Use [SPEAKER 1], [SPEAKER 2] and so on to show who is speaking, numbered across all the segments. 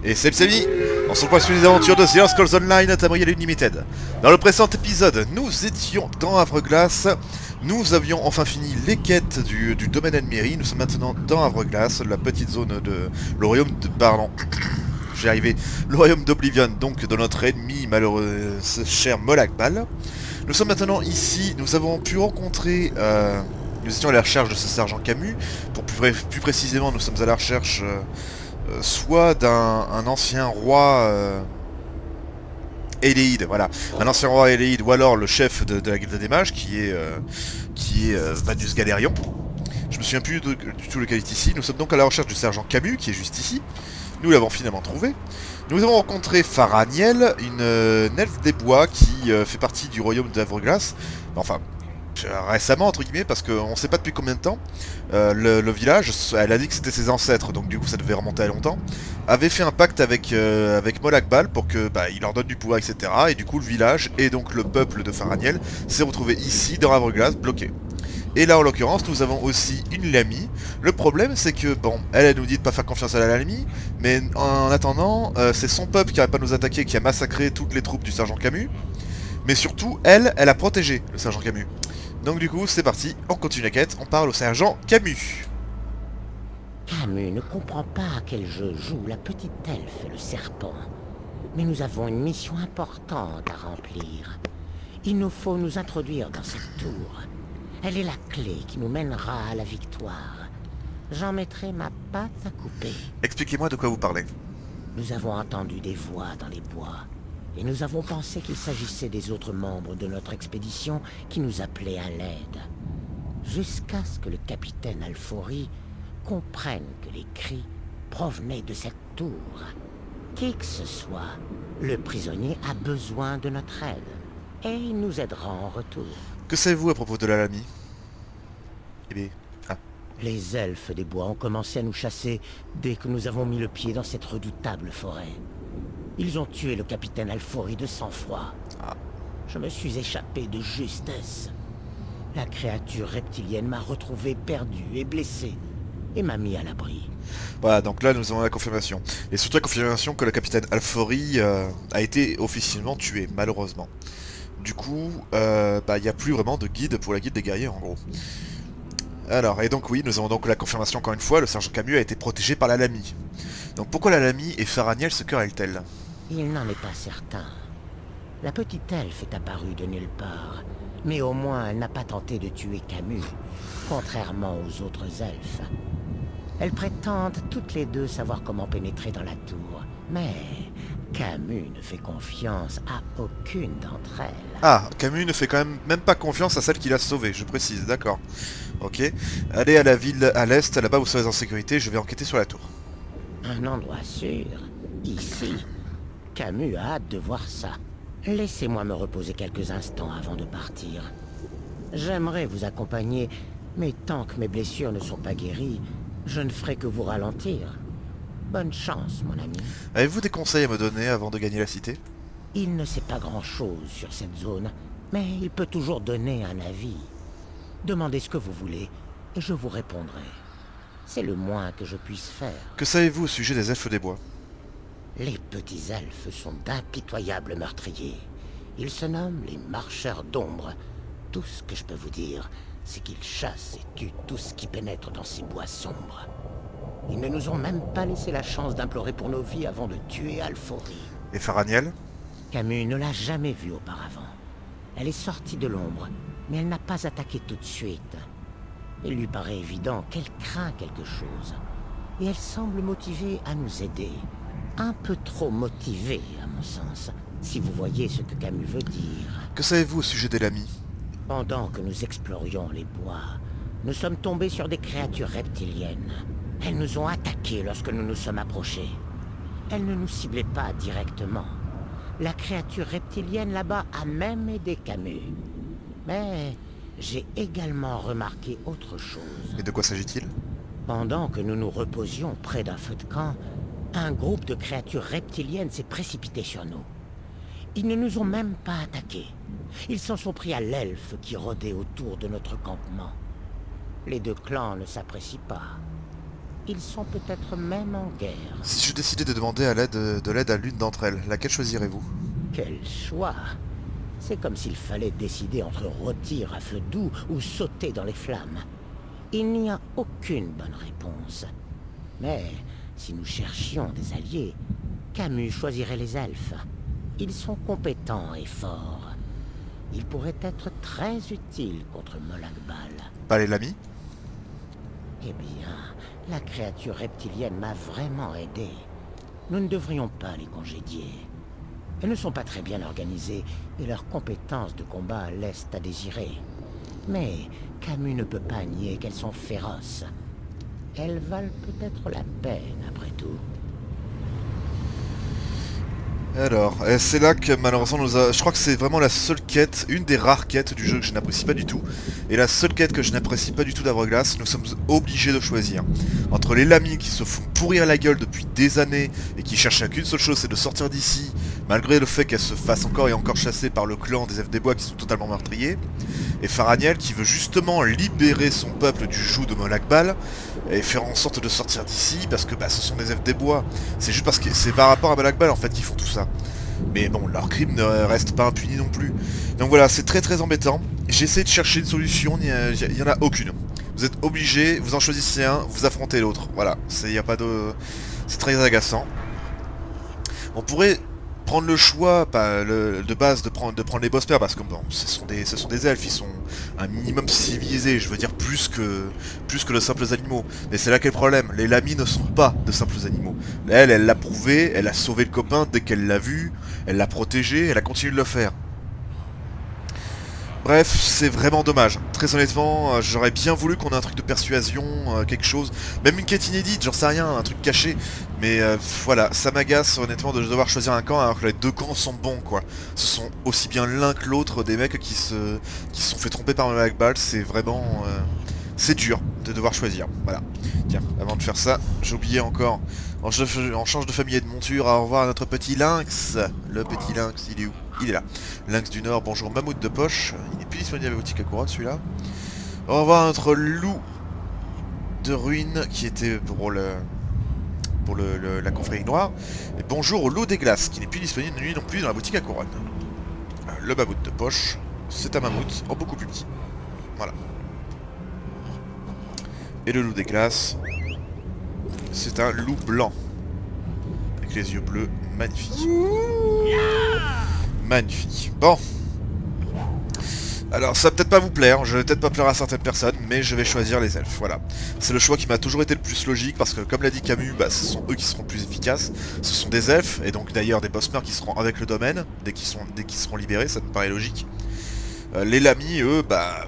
[SPEAKER 1] Et c'est Samy. On se retrouve sur les aventures de The Elder Scrolls Online Tamriel Unlimited. Dans le précédent épisode, nous étions dans Havre-Glace. Nous avions enfin fini les quêtes du domaine Elmery. Nous sommes maintenant dans Havre-Glace, la petite zone de... le royaume de... Pardon. J'ai arrivé. Le royaume d'Oblivion, donc de notre ennemi malheureux, cher Molag Bal. Nous sommes maintenant ici. Nous avons pu rencontrer... nous étions à la recherche de ce sergent Camus. Pour plus précisément, nous sommes à la recherche... soit d'un ancien roi Éléide, voilà, un ancien roi Éléide, ou alors le chef de la guilde des mages, qui est Vanus Galerion. Je me souviens plus du tout lequel est ici. Nous sommes donc à la recherche du sergent Camus, qui est juste ici. Nous l'avons finalement trouvé. Nous avons rencontré Faraniel, une elfe des bois qui fait partie du royaume d'Havre-Glace. Enfin, récemment entre guillemets, parce qu'on ne sait pas depuis combien de temps. Le village, elle a dit que c'était ses ancêtres, donc du coup ça devait remonter à longtemps, avait fait un pacte avec Molag Bal pour que il leur donne du pouvoir, etc. Et du coup le village et donc le peuple de Faraniel s'est retrouvé ici dans Havre-Glace bloqué. Et là en l'occurrence nous avons aussi une Lamie. Le problème c'est que bon, elle nous dit de pas faire confiance à la Lamie, mais en attendant c'est son peuple qui n'arrête pas de nous attaquer, qui a massacré toutes les troupes du sergent Camus. Mais surtout elle a protégé le sergent Camus. Donc du coup, c'est parti, on continue la quête, on parle au sergent Camus.
[SPEAKER 2] Camus ne comprend pas à quel jeu joue la petite elfe et le serpent. Mais nous avons une mission importante à remplir. Il nous faut nous introduire dans cette tour. Elle est la clé qui nous mènera à la victoire. J'en mettrai ma patte à couper.
[SPEAKER 1] Expliquez-moi de quoi vous parlez.
[SPEAKER 2] Nous avons entendu des voix dans les bois. Et nous avons pensé qu'il s'agissait des autres membres de notre expédition qui nous appelaient à l'aide. Jusqu'à ce que le capitaine Alfori comprenne que les cris provenaient de cette tour. Qui que ce soit, le prisonnier a besoin de notre aide. Et il nous aidera en retour.
[SPEAKER 1] Que savez-vous à propos de la Lamie? Eh bien... Ah.
[SPEAKER 2] Les elfes des bois ont commencé à nous chasser dès que nous avons mis le pied dans cette redoutable forêt. Ils ont tué le capitaine Alfori de sang-froid.
[SPEAKER 1] Ah.
[SPEAKER 2] Je me suis échappé de justesse. La créature reptilienne m'a retrouvé perdu et blessé, et m'a mis à l'abri.
[SPEAKER 1] Voilà, donc là nous avons la confirmation. Et surtout la confirmation que le capitaine Alfori a été officiellement tué, malheureusement. Du coup, il n'y a plus vraiment de guide pour la guilde des guerriers, en gros. Alors, et donc oui, nous avons donc la confirmation encore une fois, le sergent Camus a été protégé par la Lamie. Donc pourquoi la Lamie et Faraniel se querellent-elles?
[SPEAKER 2] Il n'en est pas certain. La petite elfe est apparue de nulle part, mais au moins elle n'a pas tenté de tuer Camus, contrairement aux autres elfes. Elles prétendent toutes les deux savoir comment pénétrer dans la tour, mais Camus ne fait confiance à aucune d'entre elles.
[SPEAKER 1] Ah, Camus ne fait quand même pas confiance à celle qui l'a sauvée, je précise, d'accord. Ok, allez à la ville à l'est, là-bas vous serez en sécurité, je vais enquêter sur la tour.
[SPEAKER 2] Un endroit sûr, ici. Camus a hâte de voir ça. Laissez-moi me reposer quelques instants avant de partir. J'aimerais vous accompagner, mais tant que mes blessures ne sont pas guéries, je ne ferai que vous ralentir. Bonne chance, mon ami.
[SPEAKER 1] Avez-vous des conseils à me donner avant de gagner la cité?
[SPEAKER 2] Il ne sait pas grand-chose sur cette zone, mais il peut toujours donner un avis. Demandez ce que vous voulez, et je vous répondrai. C'est le moins que je puisse faire.
[SPEAKER 1] Que savez-vous au sujet des elfes des bois?
[SPEAKER 2] Les petits elfes sont d'impitoyables meurtriers. Ils se nomment les marcheurs d'ombre. Tout ce que je peux vous dire, c'est qu'ils chassent et tuent tout ce qui pénètre dans ces bois sombres. Ils ne nous ont même pas laissé la chance d'implorer pour nos vies avant de tuer Alfori.
[SPEAKER 1] Et Faraniel?
[SPEAKER 2] Camus ne l'a jamais vue auparavant. Elle est sortie de l'ombre, mais elle n'a pas attaqué tout de suite. Il lui paraît évident qu'elle craint quelque chose. Et elle semble motivée à nous aider. Un peu trop motivée, à mon sens, si vous voyez ce que Camus veut dire.
[SPEAKER 1] Que savez-vous au sujet des Lamies?
[SPEAKER 2] Pendant que nous explorions les bois, nous sommes tombés sur des créatures reptiliennes. Elles nous ont attaqués lorsque nous nous sommes approchés. Elles ne nous ciblaient pas directement. La créature reptilienne là-bas a même aidé Camus. Mais j'ai également remarqué autre chose.
[SPEAKER 1] Et de quoi s'agit-il?
[SPEAKER 2] Pendant que nous nous reposions près d'un feu de camp, un groupe de créatures reptiliennes s'est précipité sur nous. Ils ne nous ont même pas attaqués. Ils s'en sont pris à l'elfe qui rôdait autour de notre campement. Les deux clans ne s'apprécient pas. Ils sont peut-être même en guerre.
[SPEAKER 1] Si je décidais de demander de l'aide à l'une d'entre elles, laquelle choisirez-vous?
[SPEAKER 2] Quel choix! C'est comme s'il fallait décider entre rôtir à feu doux ou sauter dans les flammes. Il n'y a aucune bonne réponse. Mais si nous cherchions des alliés, Camus choisirait les elfes. Ils sont compétents et forts. Ils pourraient être très utiles contre Molag Bal.
[SPEAKER 1] Pas les Lamy?
[SPEAKER 2] Eh bien, la créature reptilienne m'a vraiment aidé. Nous ne devrions pas les congédier. Elles ne sont pas très bien organisées et leurs compétences de combat laissent à désirer. Mais Camus ne peut pas nier qu'elles sont féroces. Elles valent peut-être la peine, après tout.
[SPEAKER 1] Alors, c'est là que malheureusement je crois que c'est vraiment la seule quête, une des rares quêtes du jeu que je n'apprécie pas du tout. Et la seule quête que je n'apprécie pas du tout d'Hourglass, nous sommes obligés de choisir. Entre les Lamy qui se font pourrir la gueule depuis des années et qui cherchent qu'une seule chose, c'est de sortir d'ici, malgré le fait qu'elles se fassent encore et encore chasser par le clan des Elfes des Bois qui sont totalement meurtriers. Et Faraniel qui veut justement libérer son peuple du joug de Molag Bal et faire en sorte de sortir d'ici parce que ce sont des Elfes des Bois. C'est juste parce que c'est par rapport à Molag Bal en fait qu'ils font tout ça. Mais bon, leur crime ne reste pas impuni non plus. Donc voilà, c'est très embêtant. J'essaie de chercher une solution, il n'y en a aucune. Vous êtes obligés, vous en choisissez un, vous affrontez l'autre. Voilà, c'est très agaçant. On pourrait prendre le choix de base de prendre les boss pairs parce que bon, ce sont des elfes, ils sont un minimum civilisés, je veux dire plus que de simples animaux. Mais c'est là qu'est le problème, les Lamy ne sont pas de simples animaux. Elle l'a prouvé, elle a sauvé le copain dès qu'elle l'a vu, elle l'a protégé, elle a continué de le faire. Bref, c'est vraiment dommage. Très honnêtement, j'aurais bien voulu qu'on ait un truc de persuasion, quelque chose. Même une quête inédite, j'en sais rien, un truc caché. Mais voilà, ça m'agace honnêtement de devoir choisir un camp alors que les deux camps sont bons, quoi. Ce sont aussi bien l'un que l'autre des mecs qui se sont fait tromper par Molag Bal. C'est vraiment... c'est dur de devoir choisir. Voilà. Tiens, avant de faire ça, j'ai oublié encore. On change de famille et de monture. Au revoir à notre petit lynx. Le petit lynx, il est où? Il est là. Lynx du Nord, bonjour mammouth de poche. Il n'est plus disponible à la boutique à couronne celui-là. Au revoir à notre loup de ruine qui était pour la confrérie noire. Et bonjour au loup des glaces qui n'est plus disponible lui non plus dans la boutique à couronne. Le mammouth de poche, c'est un mammouth en beaucoup plus petit. Voilà. Et le loup des glaces, c'est un loup blanc. Avec les yeux bleus, magnifique. Magnifique. Bon. Alors ça va peut-être pas vous plaire, je vais peut-être pas plaire à certaines personnes, mais je vais choisir les elfes, voilà. C'est le choix qui m'a toujours été le plus logique, parce que comme l'a dit Camus, ce sont eux qui seront le plus efficaces. Ce sont des elfes, et donc d'ailleurs des boss qui seront avec le domaine, dès qu'ils seront libérés, ça me paraît logique. Les Lamy, eux,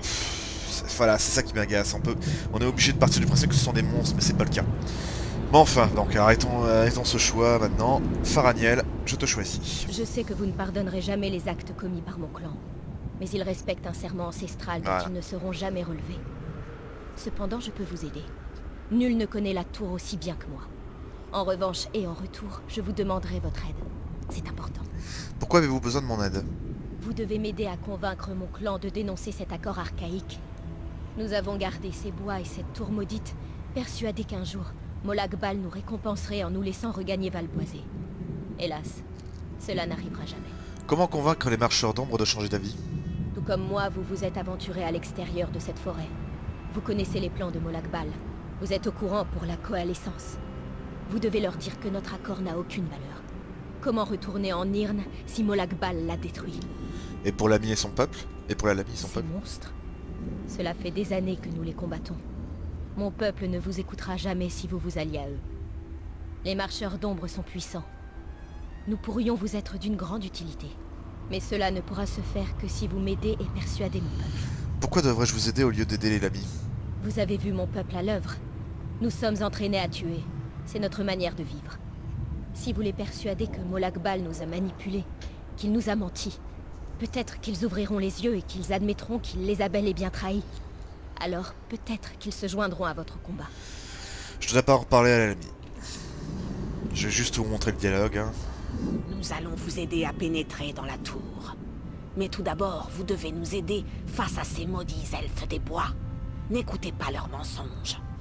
[SPEAKER 1] voilà, c'est ça qui m'agace. On est obligé de partir du principe que ce sont des monstres, mais c'est pas le cas. Mais enfin, donc arrêtons ce choix maintenant. Faraniel, je te choisis.
[SPEAKER 3] Je sais que vous ne pardonnerez jamais les actes commis par mon clan. Mais ils respectent un serment ancestral dont ils ne seront jamais relevés. Cependant, je peux vous aider. Nul ne connaît la tour aussi bien que moi. En revanche et en retour, je vous demanderai votre aide. C'est important.
[SPEAKER 1] Pourquoi avez-vous besoin de mon aide?
[SPEAKER 3] Vous devez m'aider à convaincre mon clan de dénoncer cet accord archaïque. Nous avons gardé ces bois et cette tour maudite, persuadés qu'un jour, Molag Bal nous récompenserait en nous laissant regagner Valboisé. Hélas, cela n'arrivera jamais.
[SPEAKER 1] Comment convaincre les marcheurs d'ombre de changer d'avis?
[SPEAKER 3] Tout comme moi, vous vous êtes aventuré à l'extérieur de cette forêt. Vous connaissez les plans de Molag Bal. Vous êtes au courant pour la coalescence. Vous devez leur dire que notre accord n'a aucune valeur. Comment retourner en Nirn si Molag Bal l'a détruit?
[SPEAKER 1] Et pour l'ami et son peuple? Et pour la Lamy et son peuple?
[SPEAKER 3] Ces monstres. Cela fait des années que nous les combattons. Mon peuple ne vous écoutera jamais si vous vous alliez à eux. Les marcheurs d'ombre sont puissants. Nous pourrions vous être d'une grande utilité. Mais cela ne pourra se faire que si vous m'aidez et persuadez mon peuple.
[SPEAKER 1] Pourquoi devrais-je vous aider au lieu d'aider les Lamy?
[SPEAKER 3] Vous avez vu mon peuple à l'œuvre. Nous sommes entraînés à tuer. C'est notre manière de vivre. Si vous les persuadez que Molag Bal nous a manipulés, qu'il nous a menti, peut-être qu'ils ouvriront les yeux et qu'ils admettront qu'il les a bel et bien trahis. Alors peut-être qu'ils se joindront à votre combat.
[SPEAKER 1] Je dois pas en reparler à la Lamy. Je vais juste vous montrer le dialogue.
[SPEAKER 4] Nous allons vous aider à pénétrer dans la tour. Mais tout d'abord, vous devez nous aider face à ces maudits elfes des bois. N'écoutez pas leurs mensonges.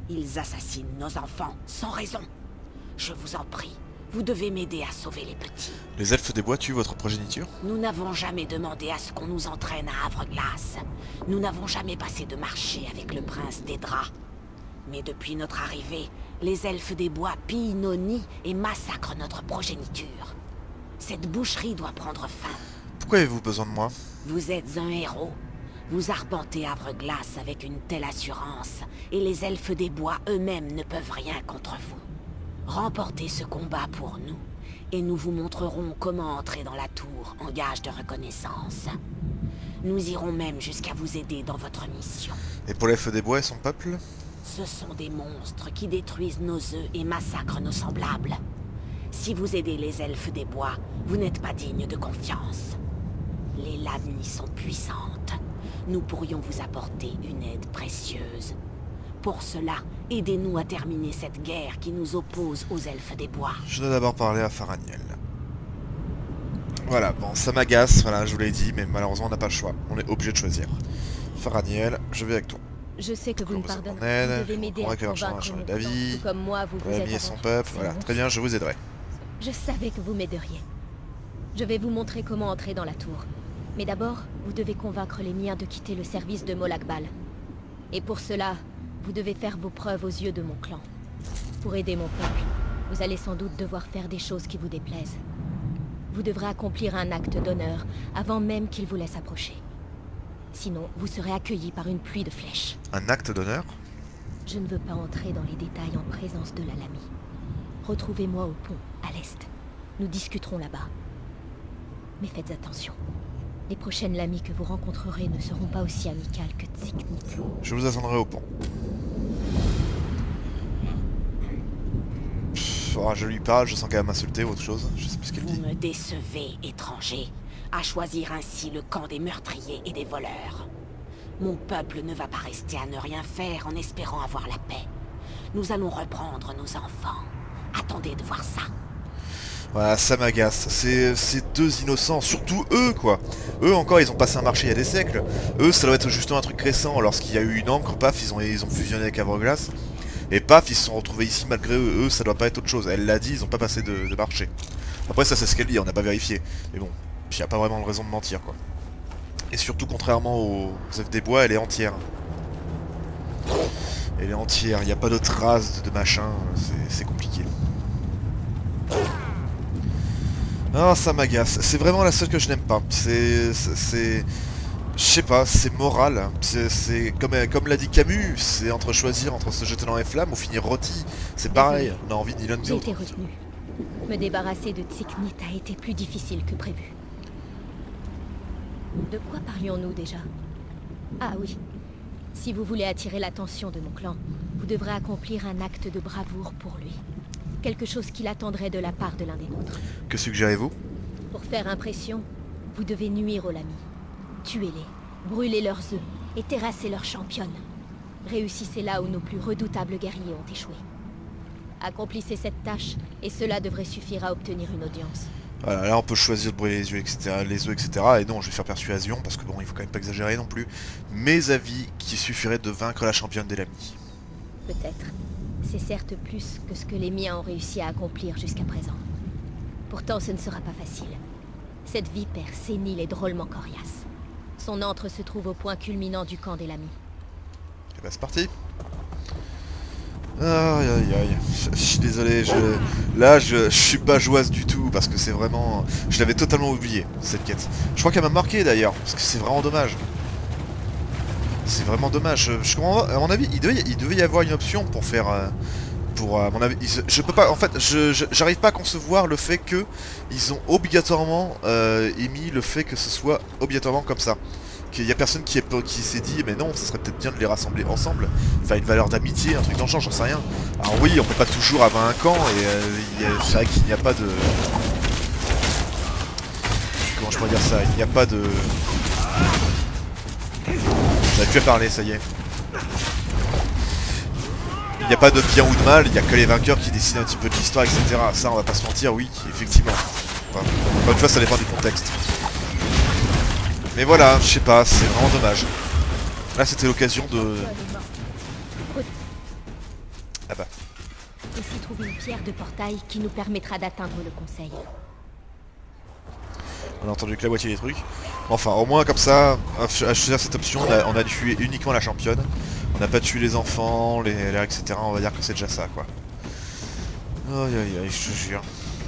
[SPEAKER 4] Ils assassinent nos enfants sans raison. Je vous en prie, vous devez m'aider à sauver les petits.
[SPEAKER 1] Les elfes des bois tuent votre progéniture?
[SPEAKER 4] Nous n'avons jamais demandé à ce qu'on nous entraîne à Havre-Glace. Nous n'avons jamais passé de marché avec le prince des draps. Mais depuis notre arrivée, les elfes des bois pillent nos nids et massacrent notre progéniture. Cette boucherie doit prendre fin.
[SPEAKER 1] Pourquoi avez-vous besoin de moi?
[SPEAKER 4] Vous êtes un héros. Vous arpentez Havre-Glace avec une telle assurance, et les elfes des bois eux-mêmes ne peuvent rien contre vous. Remportez ce combat pour nous, et nous vous montrerons comment entrer dans la tour en gage de reconnaissance. Nous irons même jusqu'à vous aider dans votre mission.
[SPEAKER 1] Et pour l'elfe des bois et son peuple?
[SPEAKER 4] Ce sont des monstres qui détruisent nos œufs et massacrent nos semblables. Si vous aidez les elfes des bois, vous n'êtes pas digne de confiance. Les Lamnis sont puissantes. Nous pourrions vous apporter une aide précieuse. Pour cela, aidez-nous à terminer cette guerre qui nous oppose aux elfes des bois.
[SPEAKER 1] Je dois d'abord parler à Faraniel. Voilà, bon, ça m'agace, voilà, je vous l'ai dit, mais malheureusement on n'a pas le choix. On est obligé de choisir. Faraniel, je vais avec toi.
[SPEAKER 3] Je sais que vous me
[SPEAKER 1] Besoin
[SPEAKER 3] pardonnerez.
[SPEAKER 1] mon aide,
[SPEAKER 3] Vous devez m'aider à convaincre
[SPEAKER 1] changer
[SPEAKER 3] mon
[SPEAKER 1] d'avis,
[SPEAKER 3] clan, tout comme moi, vous vous êtes
[SPEAKER 1] et son
[SPEAKER 3] aventuré.
[SPEAKER 1] peuple,
[SPEAKER 3] C'est
[SPEAKER 1] voilà,
[SPEAKER 3] bon.
[SPEAKER 1] très bien, je vous aiderai.
[SPEAKER 3] Je savais que vous m'aideriez. Je vais vous montrer comment entrer dans la tour. Mais d'abord, vous devez convaincre les miens de quitter le service de Molag Bal. Et pour cela, vous devez faire vos preuves aux yeux de mon clan. Pour aider mon peuple, vous allez sans doute devoir faire des choses qui vous déplaisent. Vous devrez accomplir un acte d'honneur avant même qu'il vous laisse approcher. Sinon, vous serez accueillis par une pluie de flèches.
[SPEAKER 1] Un acte d'honneur?
[SPEAKER 3] Je ne veux pas entrer dans les détails en présence de la Lamie. Retrouvez-moi au pont, à l'est. Nous discuterons là-bas. Mais faites attention. Les prochaines Lamies que vous rencontrerez ne seront pas aussi amicales que Tsiknit.
[SPEAKER 1] Je vous attendrai au pont. Oh, je lui parle, je sens qu'elle va m'insulter ou autre chose, je sais plus ce qu'elle
[SPEAKER 4] Vous
[SPEAKER 1] dit.
[SPEAKER 4] me décevez, étranger, à choisir ainsi le camp des meurtriers et des voleurs. Mon peuple ne va pas rester à ne rien faire en espérant avoir la paix. Nous allons reprendre nos enfants. Attendez de voir ça.
[SPEAKER 1] Voilà, ça m'agace. Ces deux innocents, surtout eux, quoi. Eux, encore, ils ont passé un marché il y a des siècles. Eux, ça doit être justement un truc récent. Lorsqu'il y a eu une encre, paf, ils ont fusionné avec Havre-Glace. Et paf, ils se sont retrouvés ici malgré eux. Eux, ça doit pas être autre chose. Elle l'a dit, ils ont pas passé de marché. Après, ça, c'est ce qu'elle dit, on n'a pas vérifié. Mais bon, il n'y a pas vraiment de raison de mentir, quoi. Et surtout, contrairement aux elfes des bois, elle est entière. Elle est entière, il n'y a pas de traces de machin. C'est compliqué. Ah, ça m'agace. C'est vraiment la seule que je n'aime pas. Je sais pas, c'est moral. C'est comme l'a dit Camus, c'est entre choisir entre se jeter dans les flammes ou finir rôti. C'est pareil, on a envie ni l'un ni
[SPEAKER 3] J'ai
[SPEAKER 1] l'autre.
[SPEAKER 3] été retenue. Me débarrasser de Tsiknit a été plus difficile que prévu. De quoi parlions-nous déjà? Ah oui. Si vous voulez attirer l'attention de mon clan, vous devrez accomplir un acte de bravoure pour lui. Quelque chose qu'il attendrait de la part de l'un des nôtres.
[SPEAKER 1] Que suggérez-vous?
[SPEAKER 3] Pour faire impression, vous devez nuire aux Lamies. Tuez-les, brûlez leurs œufs et terrassez leurs championnes. Réussissez là où nos plus redoutables guerriers ont échoué. Accomplissez cette tâche et cela devrait suffire à obtenir une audience.
[SPEAKER 1] Voilà, là on peut choisir de brûler les yeux, etc., les œufs, etc. Et non, je vais faire persuasion, parce que bon, il faut quand même pas exagérer non plus. Mes avis qui suffiraient de vaincre la championne des Lamies.
[SPEAKER 3] Peut-être. C'est certes plus que ce que les miens ont réussi à accomplir jusqu'à présent. Pourtant, ce ne sera pas facile. Cette vipère sénile est drôlement coriace. Son antre se trouve au point culminant du camp des Lamies.
[SPEAKER 1] Et bah c'est parti. Aïe aïe aïe, je suis désolé, là je suis pas joyeuse du tout parce que c'est vraiment... Je l'avais totalement oublié, cette quête. Je crois qu'elle m'a marqué d'ailleurs, parce que c'est vraiment dommage. C'est vraiment dommage, à mon avis, il devait y avoir une option pour faire... à mon avis, je peux pas, en fait, j'arrive pas à concevoir le fait que ils ont obligatoirement émis le fait que ce soit obligatoirement comme ça. Qu'il y a personne qui s'est dit mais non, ça serait peut-être bien de les rassembler ensemble, enfin une valeur d'amitié, un truc dans le genre, j'en sais rien. Alors oui, on peut pas toujours avoir un camp et c'est vrai qu'il n'y a pas de... Comment je pourrais dire ça? Il n'y a pas de... J'avais plus à parler, ça y est. Il n'y a pas de bien ou de mal, il n'y a que les vainqueurs qui décident un petit peu de l'histoire, etc. Ça, on va pas se mentir, oui, effectivement. Enfin, encore une fois, ça dépend du contexte. Mais voilà, je sais pas, c'est vraiment dommage. Là, c'était l'occasion de... Ah bah.
[SPEAKER 3] Aussi trouver une pierre de portail qui nous permettra d'atteindre le conseil.
[SPEAKER 1] On a entendu que la moitié des trucs. Enfin, au moins comme ça, à choisir cette option, on a tué uniquement la championne. On n'a pas tué les enfants, les etc. On va dire que c'est déjà ça, quoi. Aïe aïe aïe, je te jure.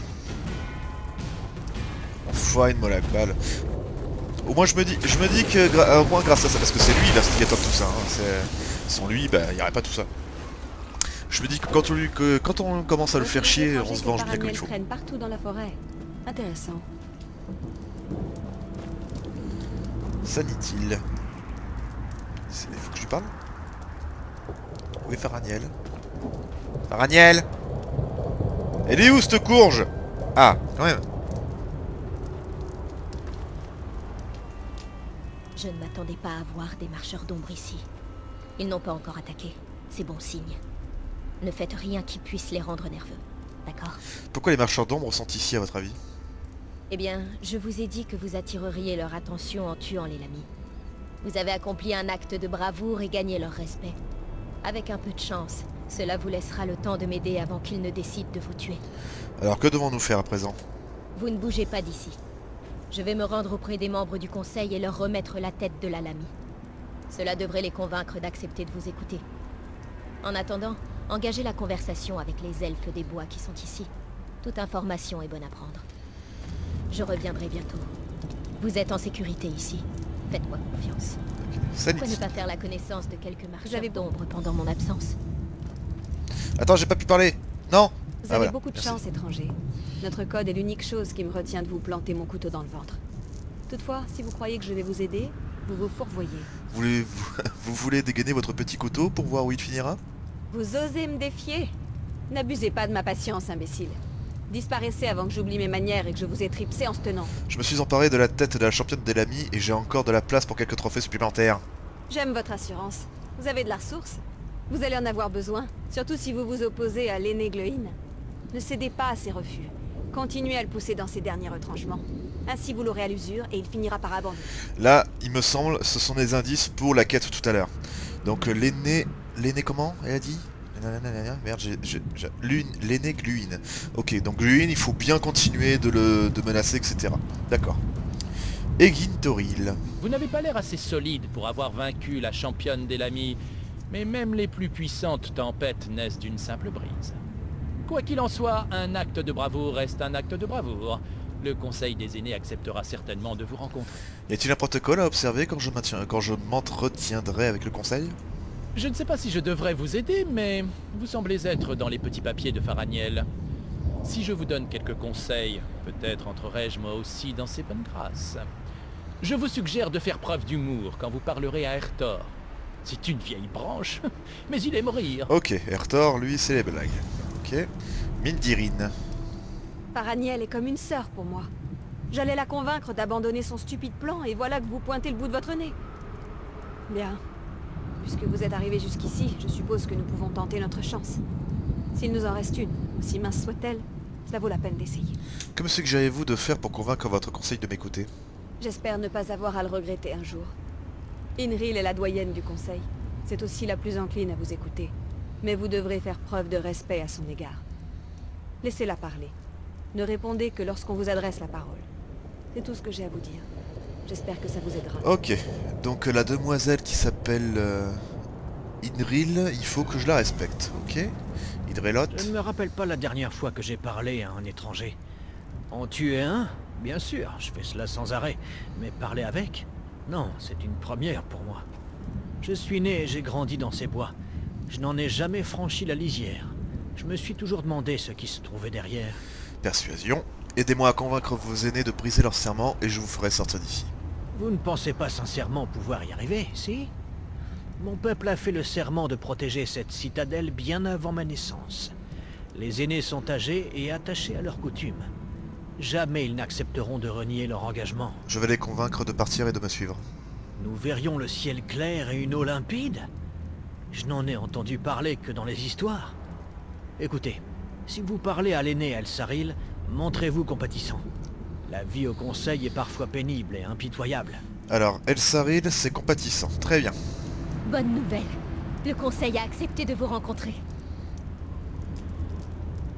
[SPEAKER 1] Enfin, une Molag Bal. Au moins je me dis que au moins grâce à ça, parce que c'est lui l'instigateur de tout ça, hein, sans lui, bah il n'y aurait pas tout ça. Je me dis que quand on commence à le faire chier, on se venge bien comme il faut.
[SPEAKER 5] Traînent partout dans la forêt. Intéressant.
[SPEAKER 1] Sanitil. Il faut que je lui parle. Oui, Faraniel. Faraniel! Elle est où cette courge? Ah, quand même.
[SPEAKER 3] Je ne m'attendais pas à voir des marcheurs d'ombre ici. Ils n'ont pas encore attaqué. C'est bon signe. Ne faites rien qui puisse les rendre nerveux. D'accord?
[SPEAKER 1] Pourquoi les marcheurs d'ombre sont ici à votre avis?
[SPEAKER 3] Eh bien, je vous ai dit que vous attireriez leur attention en tuant les Lamy. Vous avez accompli un acte de bravoure et gagné leur respect. Avec un peu de chance, cela vous laissera le temps de m'aider avant qu'ils ne décident de vous tuer.
[SPEAKER 1] Alors que devons-nous faire à présent?
[SPEAKER 3] Vous ne bougez pas d'ici. Je vais me rendre auprès des membres du conseil et leur remettre la tête de la Lamy. Cela devrait les convaincre d'accepter de vous écouter. En attendant, engagez la conversation avec les elfes des bois qui sont ici. Toute information est bonne à prendre. Je reviendrai bientôt. Vous êtes en sécurité ici. Faites-moi confiance. Pourquoi ne pas faire la connaissance de quelques marcheurs d'ombre pendant mon absence?
[SPEAKER 1] Attends, j'ai pas pu parler. Non.
[SPEAKER 5] Vous avez beaucoup de chance, étranger. Notre code est l'unique chose qui me retient de vous planter mon couteau dans le ventre. Toutefois, si vous croyez que je vais vous aider, vous vous fourvoyez.
[SPEAKER 1] Vous voulez dégainer votre petit couteau pour voir où il finira?
[SPEAKER 5] Vous osez me défier? N'abusez pas de ma patience, imbécile. Disparaissez avant que j'oublie mes manières et que je vous étripsé en se tenant.
[SPEAKER 1] Je me suis emparé de la tête de la championne des Lamy et j'ai encore de la place pour quelques trophées supplémentaires.
[SPEAKER 5] J'aime votre assurance. Vous avez de la ressource. Vous allez en avoir besoin, surtout si vous vous opposez à l'aîné Gluin. Ne cédez pas à ses refus. Continuez à le pousser dans ses derniers retranchements. Ainsi vous l'aurez à l'usure et il finira par abandonner.
[SPEAKER 1] Là, il me semble, ce sont des indices pour la quête tout à l'heure. Donc l'aîné... L'aîné comment? Elle a dit? Merde, l'aîné Gluin. Ok, donc Gluin, il faut bien continuer de menacer, etc. D'accord. Egin Toril.
[SPEAKER 6] Vous n'avez pas l'air assez solide pour avoir vaincu la championne des Lamy, mais même les plus puissantes tempêtes naissent d'une simple brise. Quoi qu'il en soit, un acte de bravoure reste un acte de bravoure. Le conseil des aînés acceptera certainement de vous rencontrer.
[SPEAKER 1] Y a-t-il un protocole à observer quand je m'entretiendrai avec le conseil?
[SPEAKER 6] Je ne sais pas si je devrais vous aider, mais vous semblez être dans les petits papiers de Faraniel. Si je vous donne quelques conseils, peut-être entrerai-je moi aussi dans ses bonnes grâces. Je vous suggère de faire preuve d'humour quand vous parlerez à Ertor. C'est une vieille branche, mais il aime rire.
[SPEAKER 1] Ok, Ertor, lui, c'est les blagues. Ok. Mindirine.
[SPEAKER 5] Faraniel est comme une sœur pour moi. J'allais la convaincre d'abandonner son stupide plan et voilà que vous pointez le bout de votre nez. Bien. Puisque vous êtes arrivé jusqu'ici, je suppose que nous pouvons tenter notre chance. S'il nous en reste une, aussi mince soit-elle, cela vaut la peine d'essayer.
[SPEAKER 1] Que me suggérez-vous de faire pour convaincre votre conseil de m'écouter?
[SPEAKER 5] J'espère ne pas avoir à le regretter un jour. Inril est la doyenne du conseil. C'est aussi la plus encline à vous écouter. Mais vous devrez faire preuve de respect à son égard. Laissez-la parler. Ne répondez que lorsqu'on vous adresse la parole. C'est tout ce que j'ai à vous dire. J'espère que ça vous aidera.
[SPEAKER 1] Ok, donc la demoiselle qui s'appelle Inril, il faut que je la respecte, ok? Idrelot.
[SPEAKER 7] Je ne me rappelle pas la dernière fois que j'ai parlé à un étranger. En tuer un? Bien sûr, je fais cela sans arrêt. Mais parler avec? Non, c'est une première pour moi. Je suis né et j'ai grandi dans ces bois. Je n'en ai jamais franchi la lisière. Je me suis toujours demandé ce qui se trouvait derrière.
[SPEAKER 1] Persuasion. Aidez-moi à convaincre vos aînés de briser leur serment et je vous ferai sortir d'ici.
[SPEAKER 7] Vous ne pensez pas sincèrement pouvoir y arriver, si? Mon peuple a fait le serment de protéger cette citadelle bien avant ma naissance. Les aînés sont âgés et attachés à leurs coutumes. Jamais ils n'accepteront de renier leur engagement.
[SPEAKER 1] Je vais les convaincre de partir et de me suivre.
[SPEAKER 7] Nous verrions le ciel clair et une eau limpide? Je n'en ai entendu parler que dans les histoires. Écoutez, si vous parlez à l'aîné El-Saril, montrez-vous compatissant. La vie au conseil est parfois pénible et impitoyable.
[SPEAKER 1] Alors, El-Saril, c'est compatissant. Très bien.
[SPEAKER 3] Bonne nouvelle. Le conseil a accepté de vous rencontrer.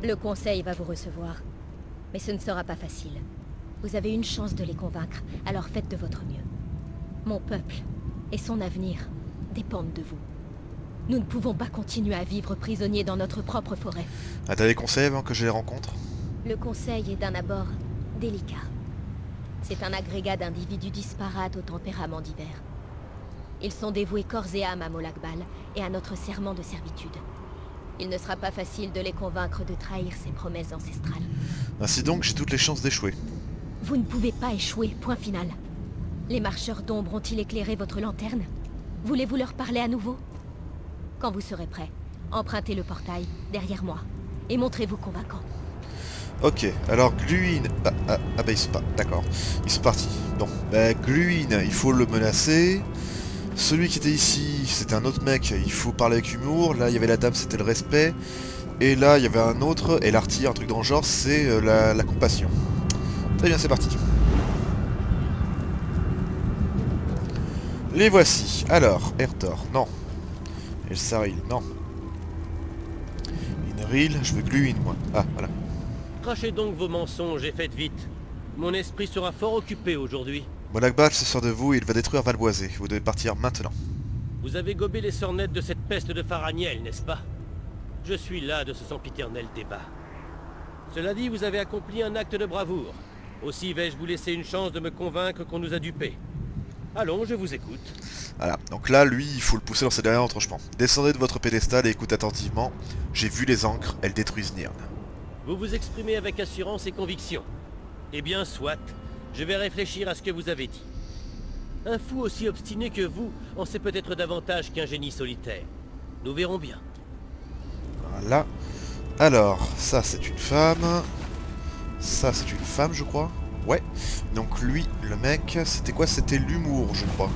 [SPEAKER 3] Le Conseil va vous recevoir. Mais ce ne sera pas facile. Vous avez une chance de les convaincre, alors faites de votre mieux. Mon peuple et son avenir dépendent de vous. Nous ne pouvons pas continuer à vivre prisonniers dans notre propre forêt.
[SPEAKER 1] Ah, t'as des conseils avant que je les rencontre?
[SPEAKER 3] Le Conseil est d'un abord délicat. C'est un agrégat d'individus disparates au tempérament divers. Ils sont dévoués corps et âme à Molag Bal et à notre serment de servitude. Il ne sera pas facile de les convaincre de trahir ses promesses ancestrales.
[SPEAKER 1] Ainsi donc, j'ai toutes les chances d'échouer.
[SPEAKER 3] Vous ne pouvez pas échouer, point final. Les marcheurs d'ombre ont-ils éclairé votre lanterne? Voulez-vous leur parler à nouveau? Quand vous serez prêt, empruntez le portail derrière moi et montrez-vous convaincant.
[SPEAKER 1] Ok, alors Gluin... bah ils sont pas... D'accord, ils sont partis. Bon, bah Gluin, il faut le menacer. Celui qui était ici, c'était un autre mec, il faut parler avec humour. Là, il y avait la dame, c'était le respect. Et là, il y avait un autre, et l'arty, un truc dans le genre, c'est la compassion. Très bien, c'est parti. Les voici. Alors, Ertor, non. Elsaril, non. Inril, je veux Gluin, moi. Ah, voilà.
[SPEAKER 8] Crachez donc vos mensonges et faites vite. Mon esprit sera fort occupé aujourd'hui.
[SPEAKER 1] Molag Bal se sort de vous et il va détruire Valboisé. Vous devez partir maintenant.
[SPEAKER 8] Vous avez gobé les sornettes de cette peste de Faraniel, n'est-ce pas? Je suis là de ce sempiternel débat. Cela dit, vous avez accompli un acte de bravoure. Aussi vais-je vous laisser une chance de me convaincre qu'on nous a dupés. Allons, je vous écoute.
[SPEAKER 1] Voilà, donc là, lui, il faut le pousser dans ses derniers retranchements. Descendez de votre pédestal et écoutez attentivement. J'ai vu les ancres, elles détruisent Nirn.
[SPEAKER 8] Vous vous exprimez avec assurance et conviction. Eh bien, soit. Je vais réfléchir à ce que vous avez dit. Un fou aussi obstiné que vous en sait peut-être davantage qu'un génie solitaire. Nous verrons bien.
[SPEAKER 1] Voilà. Alors, ça c'est une femme. Ça c'est une femme, je crois. Ouais. Donc lui, le mec, c'était quoi? C'était l'humour, je crois.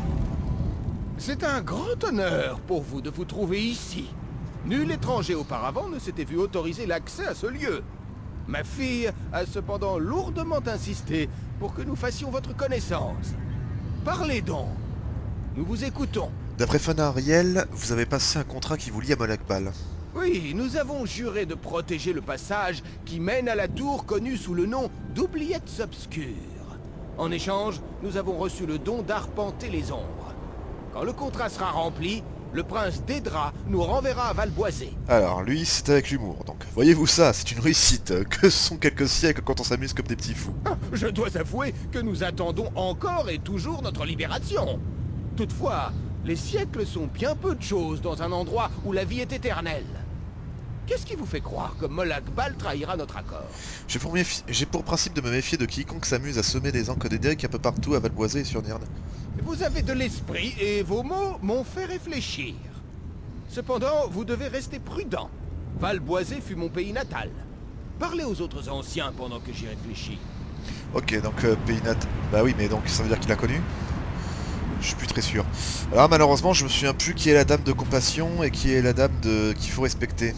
[SPEAKER 9] C'est un grand honneur pour vous de vous trouver ici. Nul étranger auparavant ne s'était vu autoriser l'accès à ce lieu. Ma fille a cependant lourdement insisté pour que nous fassions votre connaissance. Parlez donc. Nous vous écoutons.
[SPEAKER 1] D'après Fanariel, vous avez passé un contrat qui vous lie à Molag Bal.
[SPEAKER 9] Oui, nous avons juré de protéger le passage qui mène à la tour connue sous le nom d'Oubliettes Obscures. En échange, nous avons reçu le don d'arpenter les ombres. Quand le contrat sera rempli, le prince Dédra nous renverra à Valboisé.
[SPEAKER 1] Alors, lui, c'était avec l'humour. Donc, voyez-vous ça, c'est une réussite. Que sont quelques siècles quand on s'amuse comme des petits fous.
[SPEAKER 9] Je dois avouer que nous attendons encore et toujours notre libération. Toutefois, les siècles sont bien peu de choses dans un endroit où la vie est éternelle. Qu'est-ce qui vous fait croire que Molag Bal trahira notre accord?
[SPEAKER 1] J'ai pour principe de me méfier de quiconque s'amuse à semer des encres d'Edric un peu partout à Valboisé et sur Nirn.
[SPEAKER 9] Vous avez de l'esprit et vos mots m'ont fait réfléchir. Cependant, vous devez rester prudent. Valboisé fut mon pays natal. Parlez aux autres anciens pendant que j'y réfléchis.
[SPEAKER 1] Ok, donc pays nat... Bah oui, mais donc ça veut dire qu'il a connu? Je suis plus très sûr. Alors malheureusement, je me souviens plus qui est la dame de compassion et qui est la dame de... qu'il faut respecter.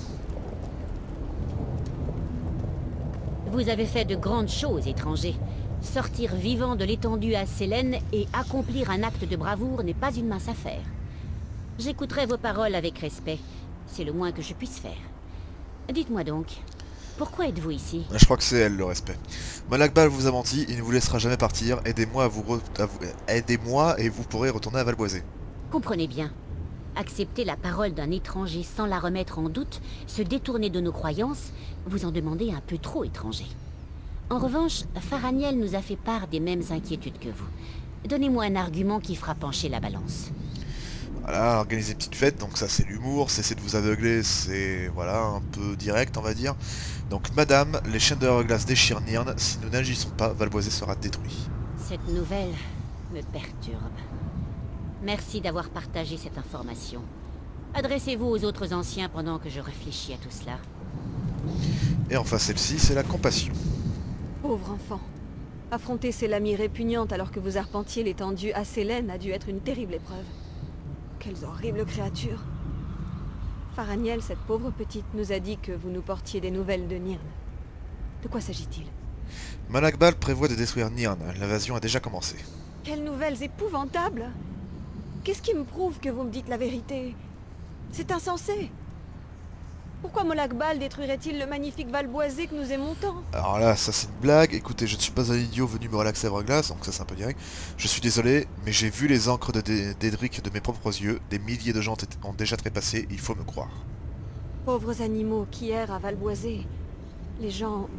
[SPEAKER 10] Vous avez fait de grandes choses, étranger. Sortir vivant de l'étendue à Sélène et accomplir un acte de bravoure n'est pas une mince affaire. J'écouterai vos paroles avec respect. C'est le moins que je puisse faire. Dites-moi donc, pourquoi êtes-vous ici?
[SPEAKER 1] Je crois que c'est elle le respect. Molag Bal vous a menti, il ne vous laissera jamais partir. Aidez-moi aidez-moi et vous pourrez retourner à Valboisé.
[SPEAKER 10] Comprenez bien. Accepter la parole d'un étranger sans la remettre en doute, se détourner de nos croyances, vous en demandez un peu trop, étranger. En revanche, Faraniel nous a fait part des mêmes inquiétudes que vous. Donnez-moi un argument qui fera pencher la balance.
[SPEAKER 1] Voilà, organiser une petite fête, donc ça c'est l'humour, cesser de vous aveugler, c'est voilà, un peu direct on va dire. Donc madame, les chaînes de glace déchirent Nirn, si nous n'agissons pas, Valboisé sera détruit.
[SPEAKER 10] Cette nouvelle me perturbe. Merci d'avoir partagé cette information. Adressez-vous aux autres anciens pendant que je réfléchis à tout cela.
[SPEAKER 1] Et enfin celle-ci, c'est la compassion.
[SPEAKER 5] Pauvre enfant. Affronter ces lamies répugnantes alors que vous arpentiez l'étendue à Sélène a dû être une terrible épreuve. Quelles horribles créatures. Faraniel, cette pauvre petite, nous a dit que vous nous portiez des nouvelles de Nirn. De quoi s'agit-il?
[SPEAKER 1] Molag Bal prévoit de détruire Nirn, l'invasion a déjà commencé.
[SPEAKER 5] Quelles nouvelles épouvantables! « Qu'est-ce qui me prouve que vous me dites la vérité? C'est insensé. Pourquoi Molag Bal détruirait-il le magnifique val boisé que nous aimons tant?
[SPEAKER 1] Alors là, ça c'est une blague. Écoutez, je ne suis pas un idiot venu me relaxer à Everglass, donc ça c'est un peu direct. Je suis désolé, mais j'ai vu les encres de Daedric de mes propres yeux. Des milliers de gens ont déjà trépassé, il faut me croire.
[SPEAKER 5] Pauvres animaux qui errent à Valboisé. Les gens...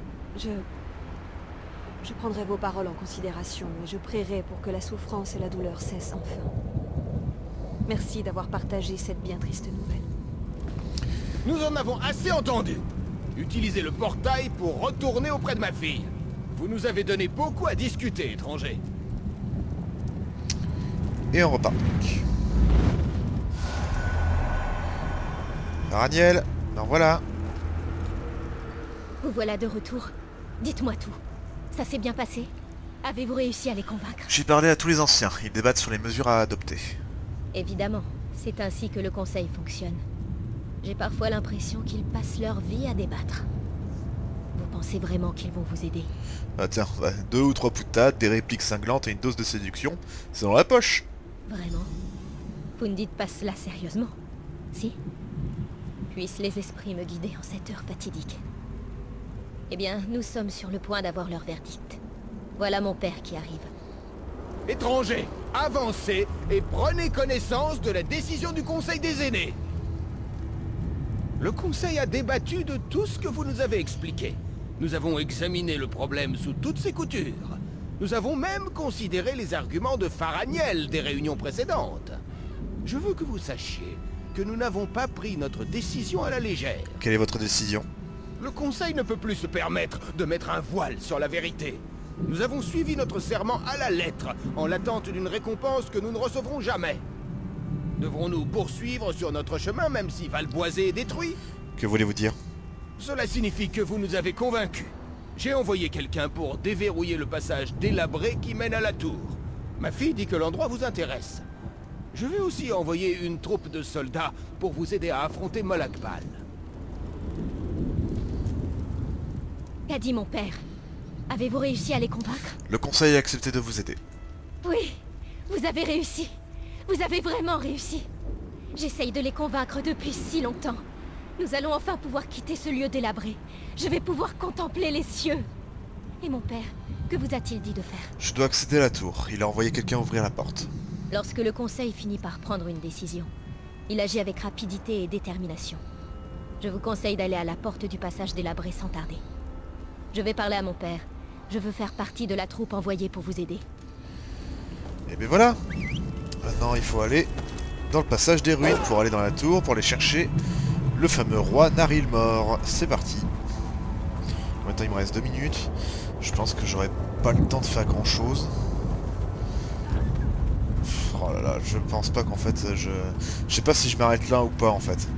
[SPEAKER 5] Je prendrai vos paroles en considération et je prierai pour que la souffrance et la douleur cessent enfin. Merci d'avoir partagé cette bien triste nouvelle.
[SPEAKER 9] Nous en avons assez entendu. Utilisez le portail pour retourner auprès de ma fille. Vous nous avez donné beaucoup à discuter, étranger.
[SPEAKER 1] Et on repart donc. Raniel, ben voilà.
[SPEAKER 3] Vous voilà de retour. Dites-moi tout. Ça s'est bien passé? Avez-vous réussi à les convaincre?
[SPEAKER 1] J'ai parlé à tous les anciens, ils débattent sur les mesures à adopter.
[SPEAKER 3] Évidemment, c'est ainsi que le conseil fonctionne. J'ai parfois l'impression qu'ils passent leur vie à débattre. Vous pensez vraiment qu'ils vont vous aider?
[SPEAKER 1] Ah tiens, 2 ou 3 poutades, des répliques cinglantes et une dose de séduction, c'est dans la poche.
[SPEAKER 3] Vraiment? Vous ne dites pas cela sérieusement? Si? Puissent les esprits me guider en cette heure fatidique. Eh bien, nous sommes sur le point d'avoir leur verdict. Voilà mon père qui arrive.
[SPEAKER 9] Étranger, avancez et prenez connaissance de la décision du Conseil des Aînés. Le Conseil a débattu de tout ce que vous nous avez expliqué. Nous avons examiné le problème sous toutes ses coutures. Nous avons même considéré les arguments de Faraniel des réunions précédentes. Je veux que vous sachiez que nous n'avons pas pris notre décision à la légère.
[SPEAKER 1] Quelle est votre décision?
[SPEAKER 9] Le Conseil ne peut plus se permettre de mettre un voile sur la vérité. Nous avons suivi notre serment à la lettre, en l'attente d'une récompense que nous ne recevrons jamais. Devrons-nous poursuivre sur notre chemin, même si Valboisé est détruit?
[SPEAKER 1] Que voulez-vous dire?
[SPEAKER 9] Cela signifie que vous nous avez convaincus. J'ai envoyé quelqu'un pour déverrouiller le passage délabré qui mène à la tour. Ma fille dit que l'endroit vous intéresse. Je vais aussi envoyer une troupe de soldats pour vous aider à affronter Molag Bal.
[SPEAKER 3] Qu'a dit mon père? Avez-vous réussi à les convaincre?
[SPEAKER 1] Le conseil a accepté de vous aider.
[SPEAKER 3] Oui, vous avez réussi. Vous avez vraiment réussi. J'essaye de les convaincre depuis si longtemps. Nous allons enfin pouvoir quitter ce lieu délabré. Je vais pouvoir contempler les cieux. Et mon père, que vous a-t-il dit de faire?
[SPEAKER 1] Je dois accéder à la tour. Il a envoyé quelqu'un ouvrir la porte.
[SPEAKER 3] Lorsque le conseil finit par prendre une décision, il agit avec rapidité et détermination. Je vous conseille d'aller à la porte du passage délabré sans tarder. Je vais parler à mon père. Je veux faire partie de la troupe envoyée pour vous aider.
[SPEAKER 1] Et bien voilà. Maintenant il faut aller dans le passage des ruines pour aller dans la tour, pour aller chercher le fameux roi Narilmor. C'est parti. Maintenant il me reste 2 minutes. Je pense que j'aurai pas le temps de faire grand chose. Oh là là, je pense pas qu'en fait je sais pas si je m'arrête là ou pas en fait.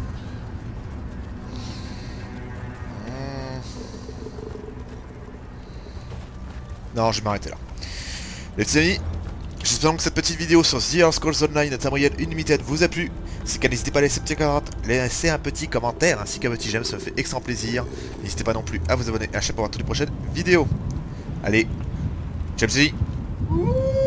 [SPEAKER 1] Non, je vais m'arrêter là. Les petits amis, j'espère que cette petite vidéo sur The Elder Scrolls Online Tamriel Unlimited vous a plu. Si c'est n'hésitez pas à laisser un petit commentaire ainsi qu'un petit j'aime, ça me fait extrêmement plaisir. N'hésitez pas non plus à vous abonner à la chaîne pour voir toutes les prochaines vidéos. Allez, ciao les petits.